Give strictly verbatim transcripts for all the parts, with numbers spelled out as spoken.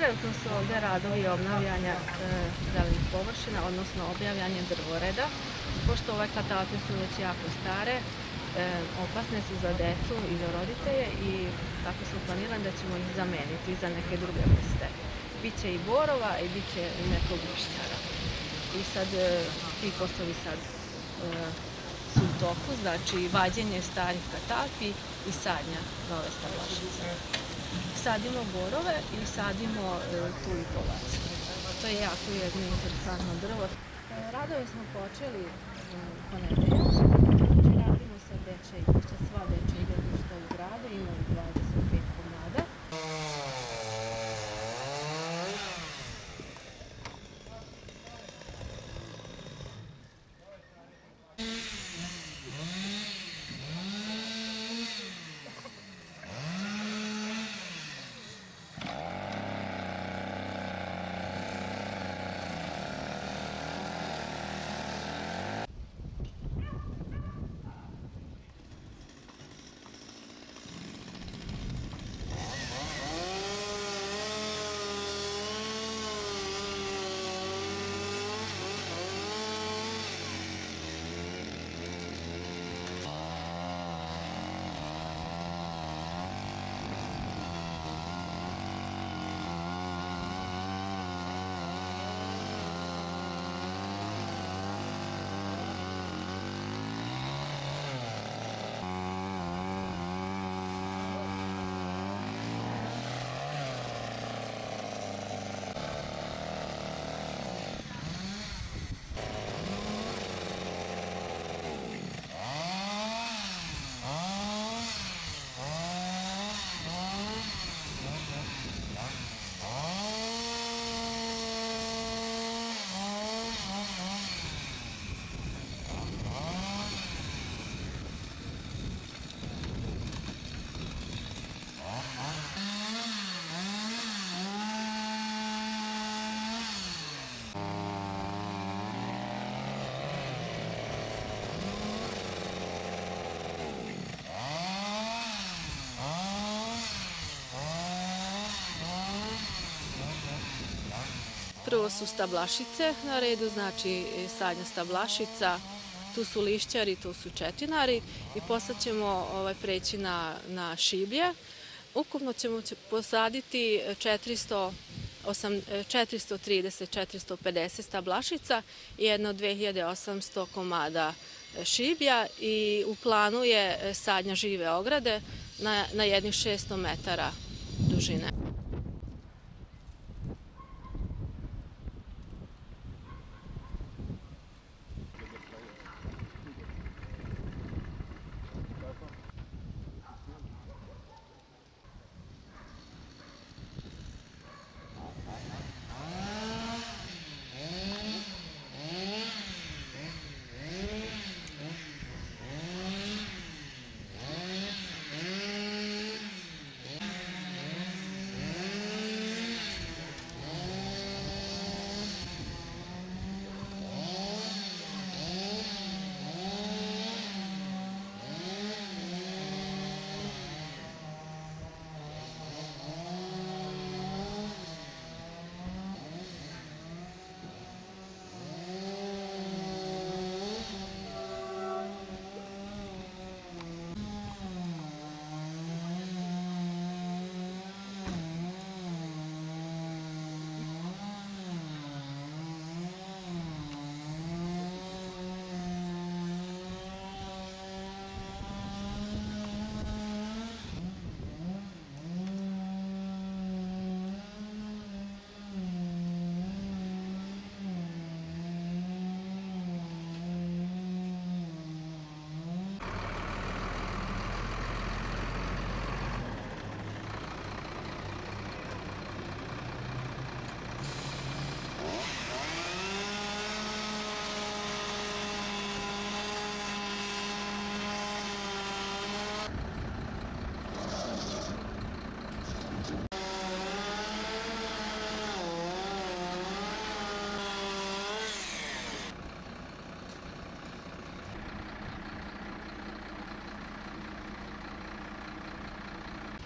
Trenutno su ovde radovi obnavljanja e, zelenih površina, odnosno objavljanje drvoreda. Pošto ove katalpe su već jako stare, e, opasne su za decu i za roditelje i tako smo planirali da ćemo ih zameniti za neke druge vrste. Biće i borova i biće i nekog lišćara. I sad e, ti poslovi sad e, su u toku, znači vađenje starih katalpi i sadnja nove stablašice. Sadimo borove i sadimo e, tulipovac. To je jako jedno interesantno drvo. E, Radove smo počeli u ponedeljak. Znači radimo sa dečja iglišća, sva dečja iglišća u gradu, imamo dvadeset pet komada. Prvo su stablašice na redu, znači sadnja stablašica, tu su lišćari, tu su četinari i posle ćemo ovaj, preći na, na šiblje. Ukupno ćemo posaditi četiristo trideset do četiristo pedeset stablašica i jedno dve hiljade osamsto komada šiblja i u planu je sadnja žive ograde na, na jednih šesto metara dužine.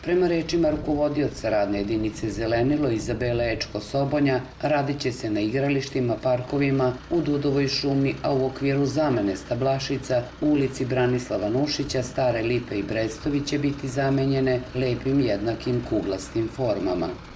Prema rečima rukovodioca radne jedinice Zelenilo Izabele Ečko-Sobonja, radit će se na igralištima, parkovima, u Dudovoj šumi, a u okviru zamene stablašica u ulici Branislava Nušića, Stare Lipe i Brestović će biti zamenjene lepim jednakim kuglastim formama.